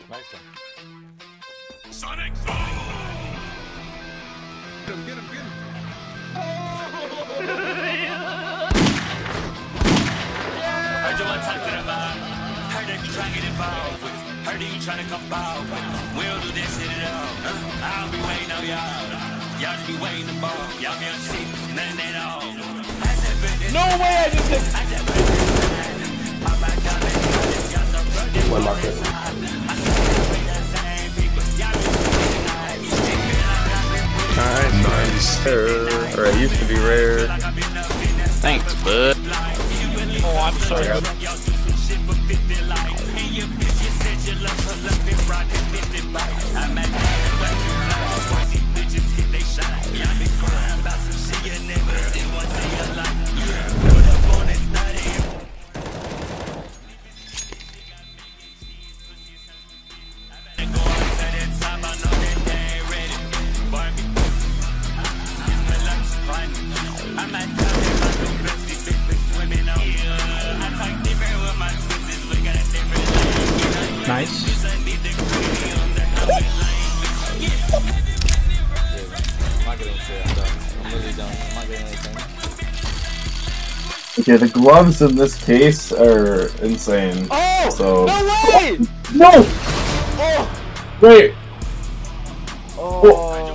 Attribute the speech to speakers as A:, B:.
A: Nice one.
B: Sonic Boom!
C: Get him, get him.
B: Heard you want to talk to the vibe. Heard that you trying to get involved with. Heard that you trying to come out with. We don't do that shit at all. I'll be waiting on y'all. Y'all just be waiting to ball. Y'all be on shit, nothing at all.
A: No way! I just hit.
D: One market.
E: Alright, nice. Rare. Or it used to be rare.
F: Thanks, bud.
A: Oh, I'm sorry.
F: Nice.
A: I'm not getting shit. I'm done. I'm really done. I'm not getting anything.
D: Okay, the gloves in this case are insane.
A: Oh!
D: So
A: No way!
D: no!
A: Oh!
D: Wait!
A: Oh!